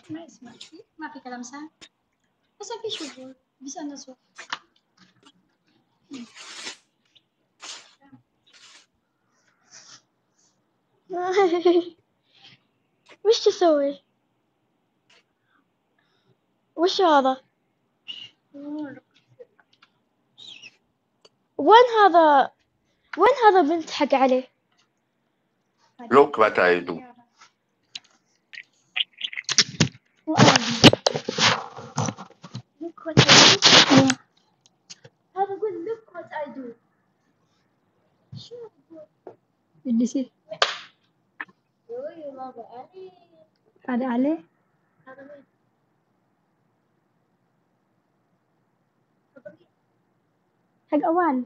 ما اسمع، ما في كلام سهل، بس في شغل بيسألنا سؤال. وش تسوي؟ وش هذا؟ وين هذا؟ وين هذا بنت حق عليه؟ Look what I do. Look what I do. هذا يقول look what I do. شو اللي يصير يا بابا علي. هذا عليه هذا مين؟ هذا مين؟ حق أوان.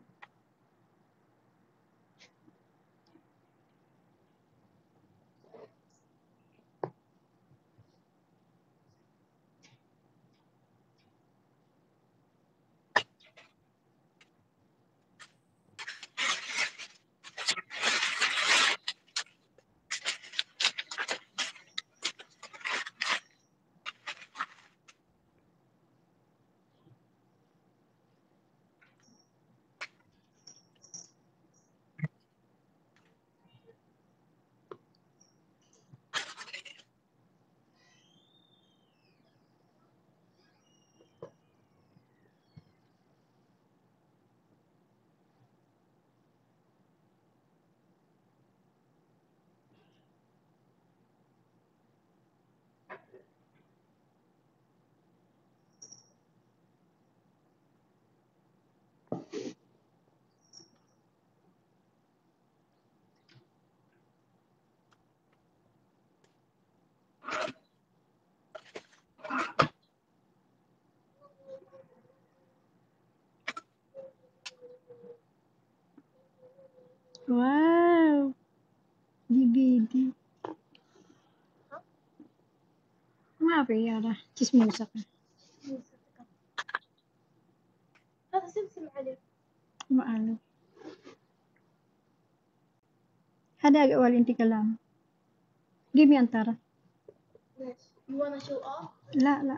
واو دي بيدي ما في يلا جسم موسيقى هذا سمسم عليه. ما أعلم. هذا أول أنت كلام give me أنترى. ليش؟ You wanna show off؟ لا لا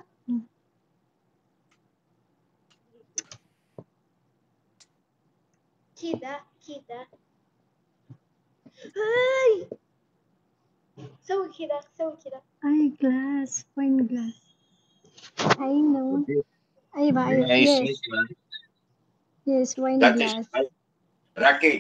كذا كذا. هاي سوي كذا سوي كذا. أي glass wine glass I know. أيوة أيوة Nice, yes man. yes wine That is glass. Rocky.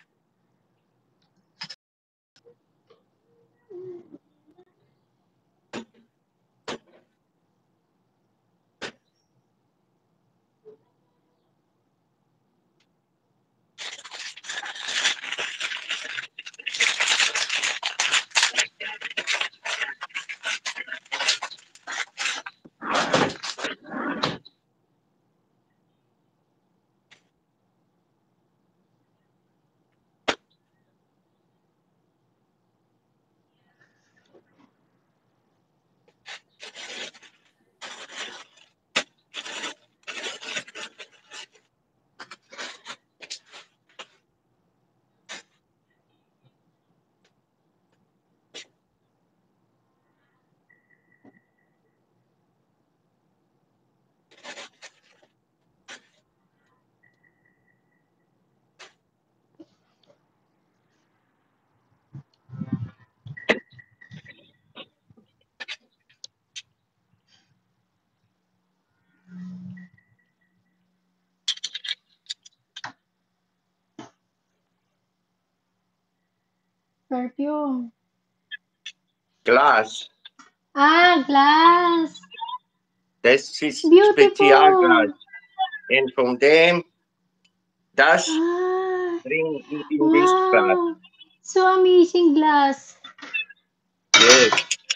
perfume Glass. glass Das ist Spezialglas. beautiful And from them, das bring in this glass. wow so amazing glass Yes.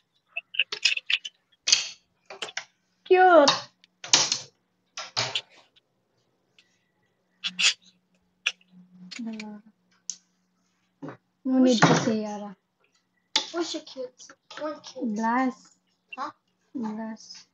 cute no need to say Yara وش cute؟ وين cute؟ glass ها؟ glass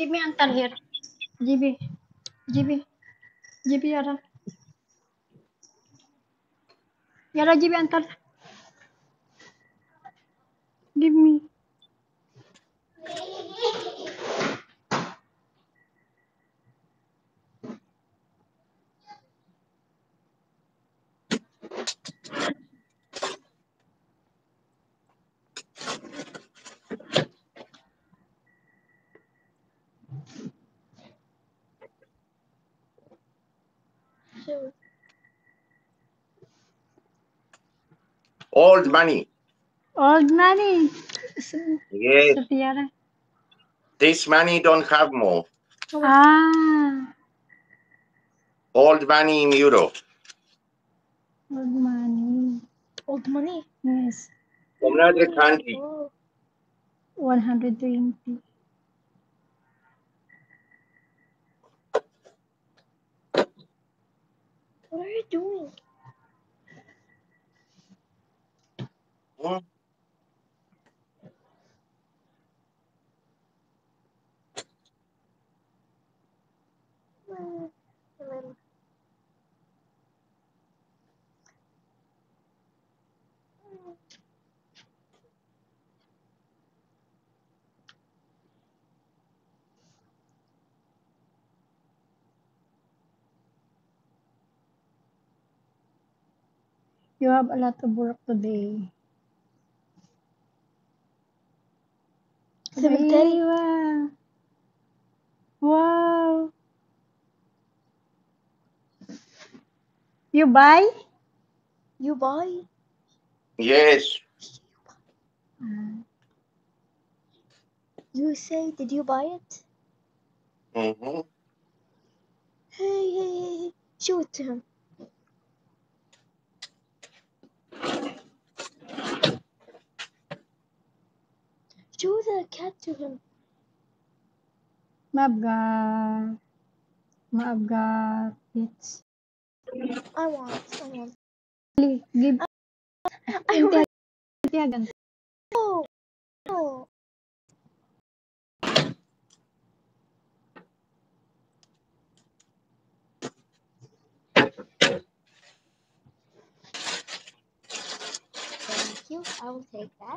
give me antar here. GB, Yara. Yara, GB antar. Give me. Old money. Old money. Yes. Sophia. This money don't have more. Ah. Old money in euro. Old money. Old money? Yes. From another country. 120. What are you doing? Hmm? You have a lot of work today. Cemetery. Wow. You buy? You buy? Yes. You say, did you buy it? Mm-hmm. Hey, show it to him. Show the cat to him. Maabga it's. I want. Give. I want. Tiagan. Oh. Oh. Thank you. I will take that.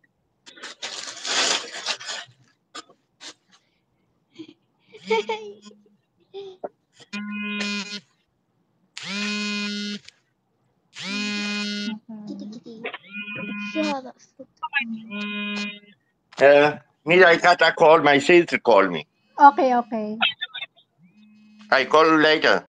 Me, I got a call. My sister called me. Okay. I call you later.